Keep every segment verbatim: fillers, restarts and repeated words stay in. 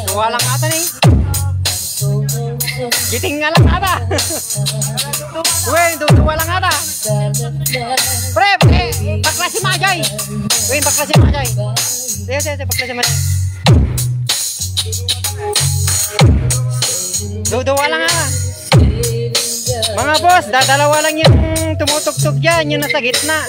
Duwa lang ata nih. Giting nga lang ata. Uy, duwa lang ata. Pre, pre, bakla si Majay. Uy, bakla si Majay. Sige, sige, bakla si Majay. Duwa lang ata. Mga boss, dadalawa lang yung tumutugtog dyan, yung nasa gitna.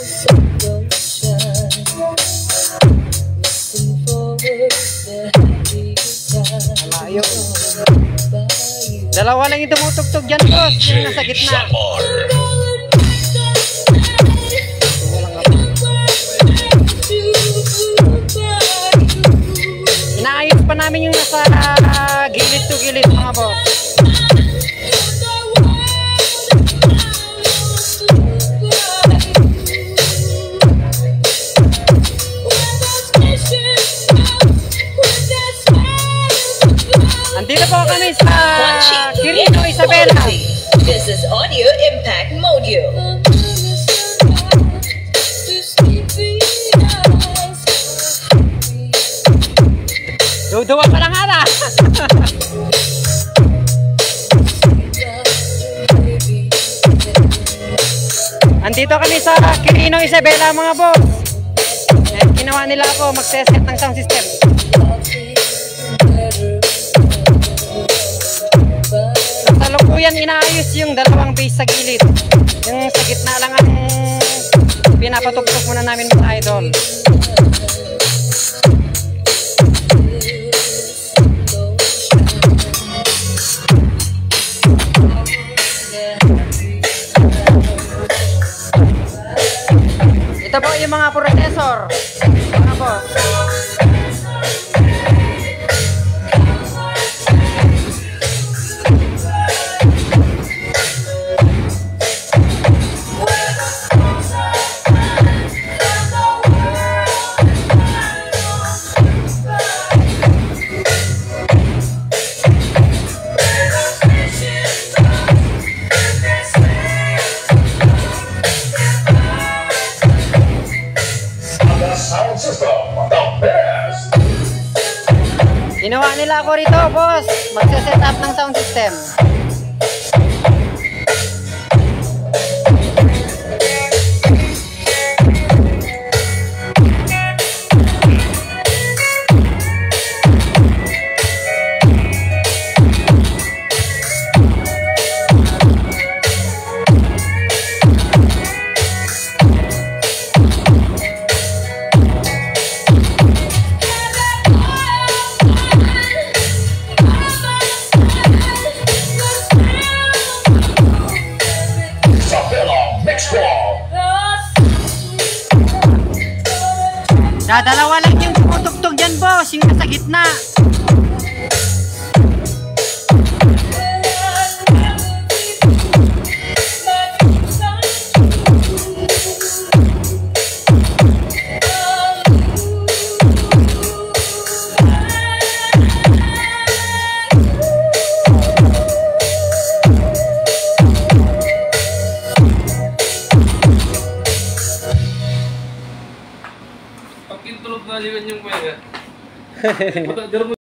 Malayo. Dalawa lang yung tumutugtog dyan, boss, yung nasa gitna. Inaayos pa namin yung nasa uh, gilid to gilid, mga boss. Andito po kami sa Quirino Isabela. This is Audio Impact Module. Duduwa pa lang ata. Andito kami sa Quirino Isabela, mga boss. Eh, ginawa nila ako mag-set ng sound system. Kasalukuyan inaayos yung dalawang bass sa gilid. Yung sa gitna lang ang pinapatugtog muna namin mga idol. Ito po yung mga processor, mga boss. Ginawa nila ako rito, boss. Magse-set up ng sound system. Dadalawa lang yung tumutugtog dyan, boss, yung nasa gitna. Pag intulog na liwan yung kuya.